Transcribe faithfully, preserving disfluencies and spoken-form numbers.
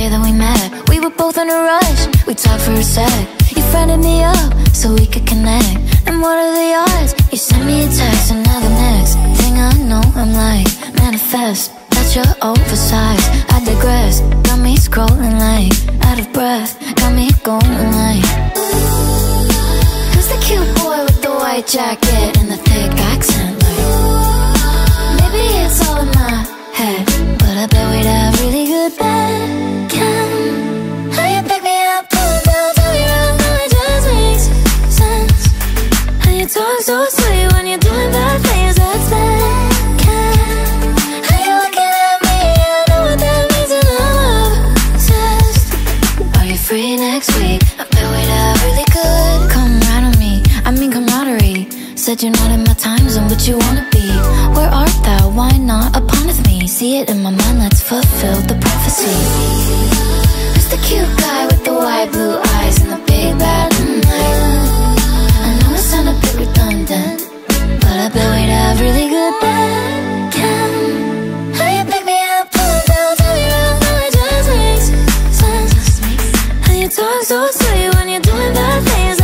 day that we met, we were both in a rush. We talked for a sec. You friended me up so we could connect. And what are the odds? You sent me a text, and now the next thing I know, I'm like, manifest. That you're oversized, I digress. Got me scrolling like, out of breath. Got me going like, who's the cute boy with the white jacket and the thick accent? Like, maybe it's all in my head, but I bet we'd have really good bed chem. How you pick me up, pull it down, tell me around, now it just makes sense. And you talk so sweet when you're doing bad things, that's bad chem. How you looking at me, I know what that means, and I'm obsessed. Are you free next week? I bet we'd have really good camaraderie. I mean camaraderie. Said you're not in my time zone, but you wanna be. Where art thou? Why not upon with me? See it in my mind, let's fulfill the prophecy. Who's the cute guy with the white blue eyes and the big bad night? I know it sound a bit redundant, but I bet we'd have really good bed chem. How you pick me up, pull it down, tell me around, now it just makes sense. And you talk so sweet when you're doing bad things.